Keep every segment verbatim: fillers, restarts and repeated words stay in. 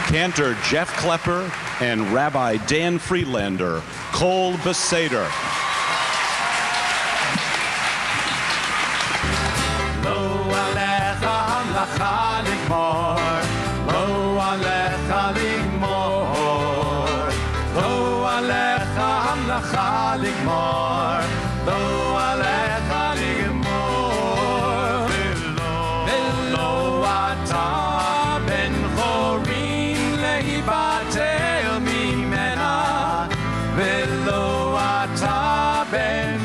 Cantor Jeff Klepper and Rabbi Dan Friedlander, Kol B'seder. Lo alecha hamlacha ligmor, lo alecha ligmor, lo alecha hamlacha ligmor, lo alecha ligmor, velo ata ben chorin lehibatel mimena, velo ata ben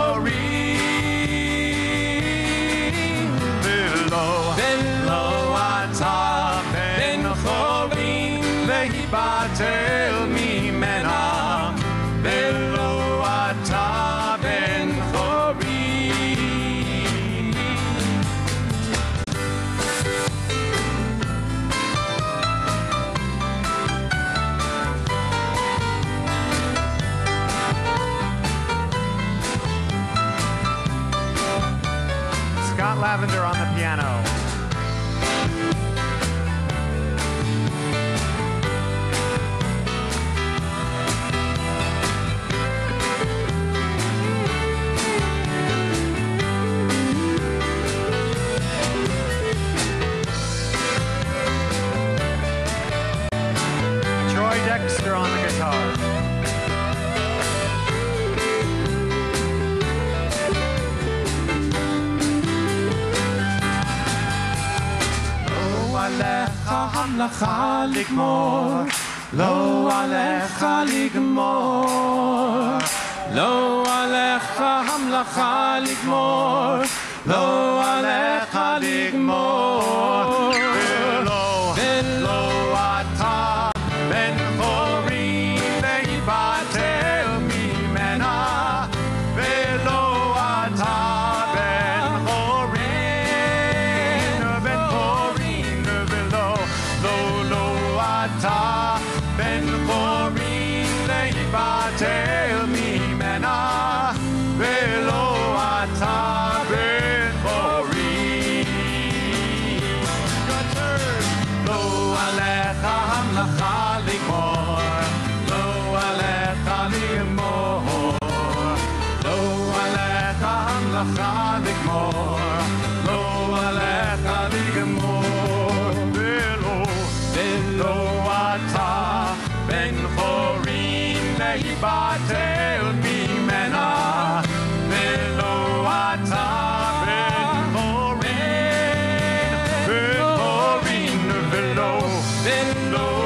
chorin, velo velo ata ben chorin lehibatel mimena, velo ata ben chorin. Scott Lavender on the piano. Troy Dexter on the guitar. Alecha hamlacha ligmor, lo alecha ligmor, lo alecha hamlacha ligmor, lo alecha ligmor, velo velo ata ben chorin lehibatel mimena, velo ata ben chorin ben chorin velo lo lo ata ben chorin lehibatel mimena, velo ata ben chorin. Lo alecha hamlacha ligmor, lo alecha ligmor, lo alecha hamlacha ligmor, lo alecha ligmor, velo velo ata ben chorin lehibatel mimena, velo ata ben chorin ben chorin velo velo